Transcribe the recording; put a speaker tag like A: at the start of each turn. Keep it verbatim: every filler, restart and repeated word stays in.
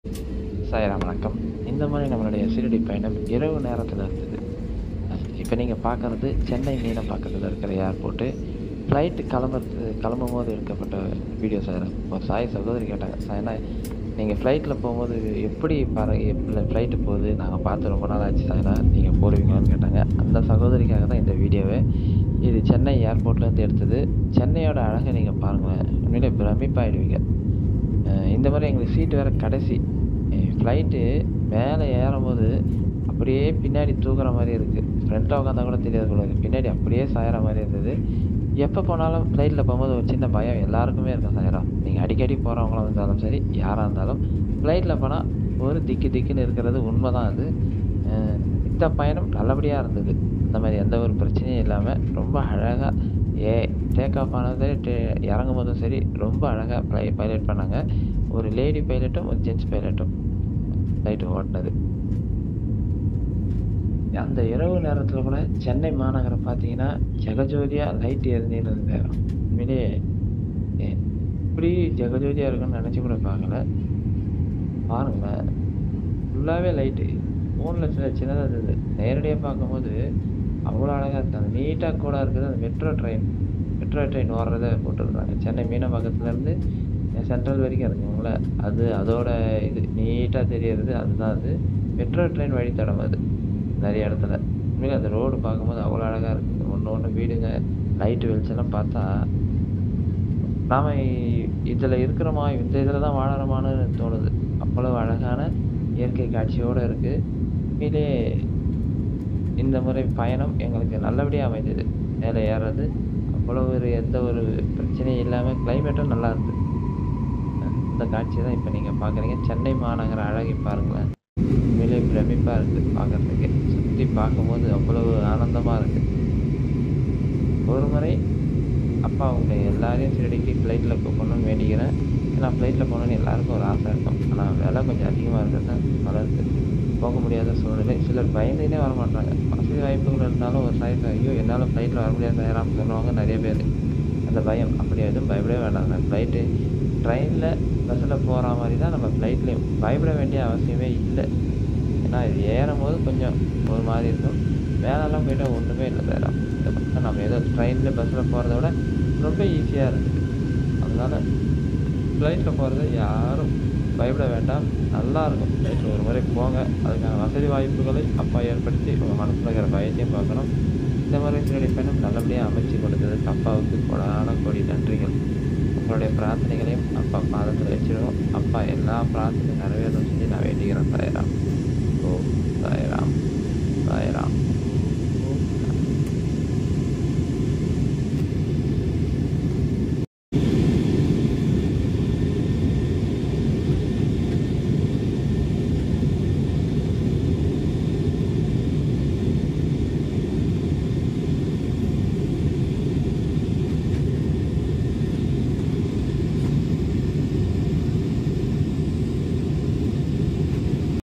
A: சாய்ராம் வணக்கம். இந்த மாரி நம்மளுடைய ஷிரடி பயணம் இரவு நேரத்தில இருந்தது. அ இப்ப நீங்க பார்க்கறது சென்னை மீனம்பாக்கத்தில இருக்கிற ஏர்போர்ட்டு. ஃப்ளைட் கிளம்புறது கிளம்பும்போது எடுக்கப்பட்ட வீடியோ சாய்ராம். ஒரு சாய் சகோதரி கேட்டாங்க. சாய்னா நீங்க ஃப்ளைட்ல போம்போது எப்படி பற எப்ல ஃப்ளைட் போகுது? நாங்க பார்த்து ரொம்ப நாள் ஆச்சு சாய்னா. நீங்க போடுவீங்களான்னு கேட்டாங்க. அந்த சகோதரிக்காக தான் இந்த வீடியோவே. இது சென்னை ஏர்போர்ட்லேருந்து எடுத்தது. சென்னையோட அழக நீங்க பாருங்களேன். உண்மையிலே பிரமிப்பாயிடுவீங்க. அ இந்த மாரி எங்களுக்கு சீட் வேற கடைசி. எ ஃப்ளைட்டு மேல ஏறும்போது, அப்படியே பின்னாடி தூக்குற மாரி இருக்கு. ஃப்ரண்ட்ல உட்காந்தா கூட தெரியாது போல இருக்கு. பின்னாடி அப்படியே சாய்ற மாரி இருந்தது. எப்ப போனாலும் ஃப்ளைட்ல போம்போது ஒரு சின்ன பயம் எல்லாருக்குமே இருக்கும் சாய்ராம். நீங்க அடிக்கடி போறவங்களா இருந்தாலும் சரி, யாரா இருந்தாலும், ஃப்ளைட்ல போனா ஒரு திக்கு திக்குன்னு இருக்கிறது உண்மதான் அது. அ இந்த பயணம் நல்லபடியா இருந்தது. அந்த மாரி எந்த ஒரு பிரச்சனையும் இல்லாம, ரொம்ப அழகா ஏ டேக் ஆஃப் ஆனது டே இறங்கும்போதும் சரி, ரொம்ப அழகா பை பைலட் பண்ணாங்க. ஒரு லேடி பைலட்டும், ஒரு ஜென்ட்ஸ் பைலட்டும் ஃப்ளைட் ஓட்டுனது. அந்த இரவு நேரத்தில கூட சென்னை மாநகரம் பார்த்தீங்கன்னா, ஜெகஜோதியா லைட் எரிஞ்சுன்னு இருந்தது. உண்மையிலேயே எ இப்படி ஜெகஜோதியா இருக்கும்னு நெனச்சு கூட பார்க்கல. பாருங்களேன், ஃபுல்லாவே லைட்டு. ஃபோன்ல சின்ன சின்னதா இருந்தது. நேரடியா பார்க்கும்போது அவ்வளோ அழகா இருக்கு. அந்த நீட்டா கோடா இருக்குது. அந்த மெட்ரோ ட்ரெயின் மெட்ரோ ட்ரெயின் ஓடுறத போட்டுருக்காங்க. சென்னை மீனம்பாக்கத்துலருந்து சென்ட்ரல் வரைக்கும் இருக்குங்கள, அது அதோட இது நீட்டா தெரியறது அதுதான் அது. மெட்ரோ ட்ரெயின் வழித்தடம் அது. நெறைய இடத்துல. உண்மையிலே அந்த ரோடு பார்க்கும்போது அவ்வளோ அழகா இருக்குது. ஒண்ணு ஒண்ணு வீடுங்க, லைட் வெளிச்சம்லாம் பார்த்தா, நாம இதுல இருக்கிறோமா? இந்த இதுல தான் வாழறோமான்னு தோணுது. அவ்வளவு அழகான இயற்கை காட்சியோட இருக்கு. உண்மையிலேயே இந்த முறை பயணம் எங்களுக்கு நல்லபடியா அமைந்தது. மேல ஏர்றது, அவ்வளவு ஒரு எந்த ஒரு பிரச்சனையும் இல்லாம கிளைமேட்டும் நல்லா இருந்தது. அ அந்த காட்சிய தான் இப்ப நீங்க பார்க்குறீங்க. சென்னை மாநகர அழகை பாருங்களேன். உண்மையிலேயே பிரமிப்பா இருக்கு பார்க்கறதுக்கே. சுத்தி பார்க்கும்போது அவ்வளவு ஆனந்தமா இருக்கு. ஒரு முறை அப்பா உங்க எல்லாரையும் ஷிரடிக்கு ஃப்ளைட்ல கூப்பிடணும்னு வேண்டிக்கிறேன். ஏன்னா ஃப்ளைட்ல போணும்னு எல்லாருக்கும் ஒரு ஆசை இருக்கும். ஆனா விலை கொஞ்சம் அதிகமா இருக்கிறது தான் பலருக்கு போக முடியாத சூழ்நிலை. சிலர் பயந்துன்னே வரமாட்டாங்க. வசதி வாய்ப்புகள் இருந்தாலும் ஒரு சாய்ஸ் ஐயோ! என்னால ஃப்ளைட்ல வர முடியாது சாய்ராம் சொல்லுவாங்க நெறைய பேரு. அந்த பயம் அப்படி எதுவும் பயப்படவே வேண்டாங்க. ஃப்ளைட்டு ட்ரெயின்ல, பஸ்ஸில போற மாரி தான் நம்ம ஃப்ளைட்லயும். பயப்பட வேண்டிய அவசியமே இல்ல. ஏன்னா இது ஏறும்போது கொஞ்சம் ஒரு மாரி இருக்கும். மேலலாம் போயிட்டா ஒண்ணுமே இல்ல சாய்ராம். இத பார்த்தா நம்ம ஏதோ ட்ரெயின்ல, பஸ்ல போறத விட ரொம்ப ஈஸியா இருக்குது. அதனால ஃப்ளைட்ல போறத யாரும் பயப்பட வேண்டாம். நல்லாருக்கும். ஃப்ளைட்ல ஒரு முறை போங்க. அதுக்கான வசதி வாய்ப்புகளை அப்பா ஏற்படுத்தி உங்க மனசுல இருக்கிற பயத்தையும் போக்கணும். இந்த முறை ஷிரடி பயணம் நல்லபடியா அமைச்சு கொடுத்ததுக்கு அப்பாவுக்கு கோடான கோடி நன்றிகள். உங்களுடைய பிரார்த்தனைகளையும் அப்பா பாதத்துல வச்சிடுவோம். அப்பா எல்லா பிரார்த்தனையும் நிறைவேறணும்னு சொல்லி நான் வேண்டிக்கிறேன் சாய்ராம். ஓம் சாய்ராம், சாய்ராம்.